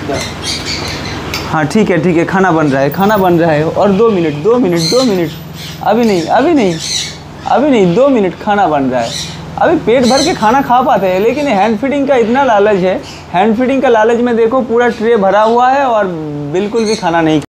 हाँ ठीक है, खाना बन रहा है, खाना बन रहा है। और 2 मिनट, 2 मिनट, 2 मिनट, अभी नहीं, अभी नहीं, अभी नहीं, 2 मिनट, खाना बन रहा है। अभी पेट भर के खाना खा पाते हैं, लेकिन हैंड फीडिंग का इतना लालच है। हैंड फीडिंग का लालच में देखो पूरा ट्रे भरा हुआ है और बिल्कुल भी खाना नहीं